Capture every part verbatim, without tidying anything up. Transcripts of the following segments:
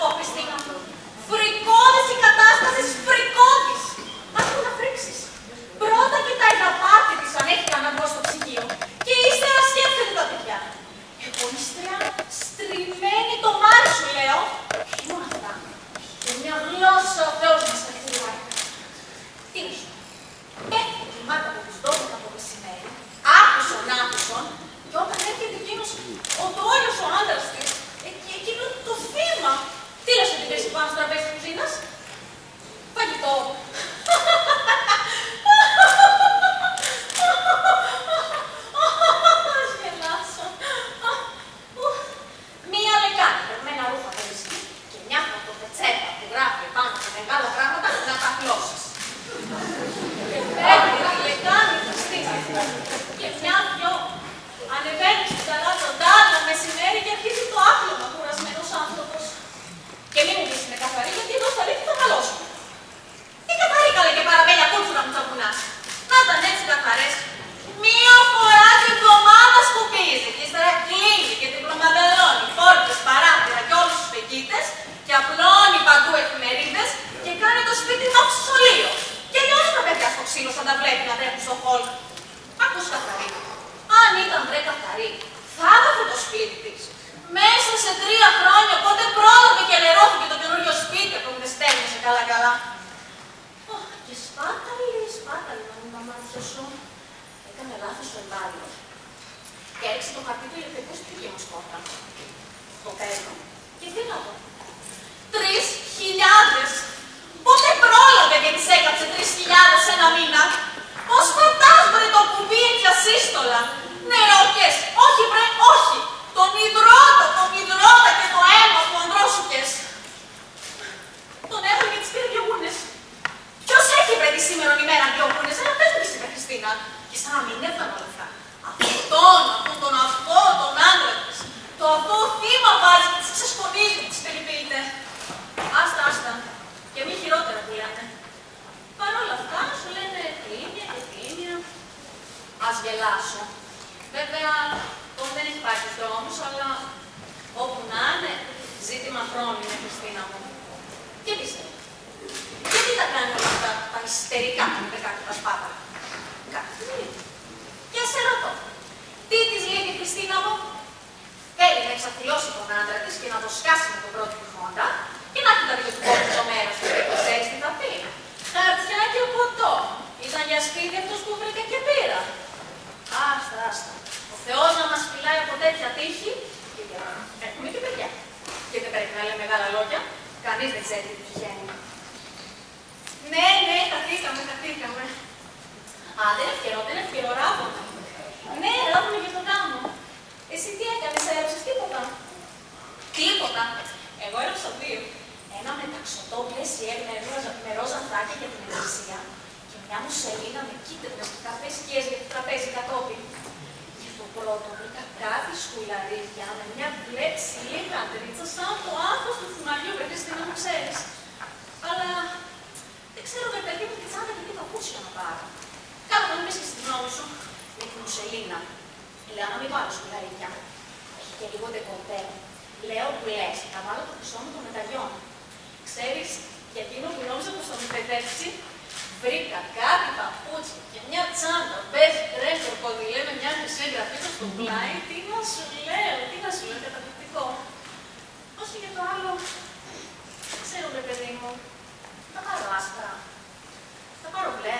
πω, Χριστίνα. Φρικώδης η κατάσταση, φρικώδης. Άκου να φρίξεις. Πρώτα κοιτάει τα πάρτι της αν έχει κανένα μπρο στο ψυγείο. Και ύστερα σκέφτεται τα παιδιά. Εγώ ύστερα στριμμένη το μάρι σου, λέω. Και μόνο αυτά. Και μια γλώσσα ο Θεός μας καθυλάει. Τι να σου πω. Πέφτει τη μάτα από τις δώδεκα το μεσημέρι, άκουσον, άκουσον, και όταν έρχεται εκείνος ο τόλιος ο άντρας της, εκεί, εκείνο το θύμα, τι λες ότι πέσει πάνω στο τραπέζι της κουζίνας? Φαγητό. Ας γελάσω. Μία λεκάνη, περμένα ρούχα βρίσκει και μια χαρτοπετσέτα που γράφει πάνω σε μεγάλα πράγματα να τα γλώσσες. Και παίρνει τη λεκάνη Χριστίνα και μια-δυο ανεβαίνει στην ταράτοντα το μεσημέρι και αρχίζει το άπλωμα κουρασμένος άνθρωπος. Και μην μου πεις είναι καθαρή, γιατί εδώ στα αλήθεια θα καλώσω. Τι καθαρή καλέ και παραμπέλια κούτσουνα μου τσαπουνάς. Να ήταν έτσι καθαρές. Μία φορά την εβδομάδα σκουπίζει και ύστερα κλείνει και την προμαντελώνει πόρτες, παράθυρα και όλους τους πεκίτες και απλώνει παντού εφημερίδες και κάνει το σπίτι μαυσολείο. Και λιώνει τα παιδιά στο ξύλο σαν τα βλέπει να τρέχουν στο χολ. Ακούς καθαρή. Αν ήταν βρε καθαρή, θα άδαφε το σπίτι της. Μέσα σε τρία χρόνια, πότε πρόλαβε και λερώθηκε το καινούριο σπίτι που δεν στέλνησε καλά-καλά. Και σπάταλη, σπάταλη να μην τα μάτια σου. Έκανε λάθος ο εμπάριος. Και έριξε το χαρτί του ηλεκτρικού στη δική μας πόρτα. Το παίρνω. Και τι να δω. Τρεις χιλιάδες. Πότε πρόλαβε και της έκαψε τρεις χιλιάδες σε ένα μήνα. Πώς πατάς βρε το κουμπί έτσι ασύστολα. Νερόκες. Όχι βρε, όχι. Τον υδρότα, τον υδρότα και το αίμα του ανδρόσουκες. Τον έβαλε και τις πήρε δυο γούνες. Ποιος έχει βρε τη σήμερον ημέρα δυο γούνες. Ένα πες μου της είπε Χριστίνα. Και σαν να μην έφτανε όλα αυτά. Αυτόν, αυτόν τον αυτό, τον άντρα της. Το αυτό θύμα βάζει και της ξεσκονίζει και της περιποιείται. Άστα, άστα. Και μη χειρότερα που λένε. Παρ' όλα αυτά σου λένε κλίνια και κλίνια. Ας γελάσω. Βέβαια, τώρα δεν έχει πάει στους δρόμους, αλλά όπου να είναι, ζήτημα χρόνου είναι, Χριστίνα μου. Και πιστεύω. Γιατί τα κάνει όλα αυτά τα ιστερικά που είπε κάτι τα σπάτα. Κάτι δεν λείπει. Και ας σε ρωτώ. Τι της λείπει, Χριστίνα μου? Θέλει να εξαφυλώσει τον άντρα της και να το σκάσει με τον πρώτο του χόντα και να έχει τα δύο του κόμμα το μέρος του και ξέρεις τι θα πει. Χαρτιά και ποτό. Ήταν για σπίτι αυτός που βρήκα και πήρα. Άστα, άστα. Ο Θεός να μας φυλάει από τέτοια τύχη και έχουμε και παιδιά. Και δεν πρέπει να λέμε μεγάλα λόγια. Κανείς δεν ξέρει τι τυχαίνει. Ναι, ναι, καθήκαμε, καθήκαμε. Α, δεν ευκαιρώ, δεν ευκαιρώ, ράβομαι. Ναι, ράβομαι και στον γάμο. Εσύ τι έκανες, έγραψες τίποτα? Τίποτα. Εγώ έγραψα δύο. Ένα μεταξωτό πλαίσιερ με, με ροζ ανθράκια για την εκκλησία και μια μουσελίνα με κίτρινες και καφές σκιές για το τραπέζι κατόπιν. Και το πρώτο βρήκα κάτι σκουλαρίδια με μια μπλε ψηλή γαντρίτσα σαν το άγχος του θυμαριού, βρε Χριστίνα μου ξέρεις. Αλλά δεν ξέρω βρε παιδί μου τι τσάντα και τι παπούτσια να πάρω. Κάτω να μην πεις και στη γνώμη σου με τη μουσελίνα. Λέω να μην βάλω σκουλαρίδια. Έχει και λίγο ντεκοτέ. Λέω που λες, θα βάλω το πισό μου των μεταλλιών. Ξέρεις, για εκείνο που νόμιζα πως θα μου παιδεύσει, βρήκα κάτι παπούτσια και μια τσάντα, μπες, κρέμ, κροκοδιλέ με μια χρυσή γραφίτσα στο πλάι. Τι να σου λέω, τι να σου λέω, καταπληκτικό. Όσο για το άλλο, δεν ξέρω, βρε παιδί μου, θα πάρω άσπρα, θα πάρω μπλε,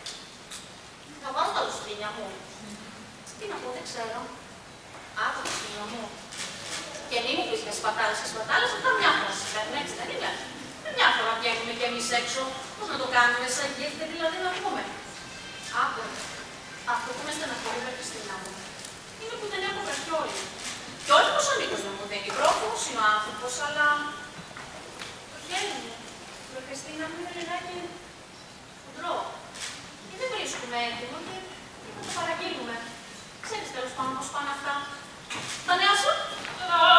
θα βάλω τα λουστρίνια μου. Τι να πω, δεν ξέρω. Άκου το σκύλο μου. Και μη μου πεις με σπατάλες και σπατάλες, αυτά μια φορά σας παίρνουν, έτσι δεν είναι? Μια φορά βγαίνουμε κι εμείς έξω, πώς να το κάνουμε, σαν γεύτε δηλαδή να πούμε. Άκου, αυτό που με στεναχωρεί με Χριστίνα μου, είναι που δεν έχω βραχιόλι. Και όχι πως ο Νίκος δεν μου δίνει πρόφημος, είναι ο άνθρωπος, αλλά το χέρι μου, με Χριστίνα μου είναι λιγάκι χοντρό. Και δεν βρίσκουμε έτοιμο και θα το παραγγείλουμε. Ξέρεις τέλος πάντων πώς πάνε αυτά. Τα νέα σου?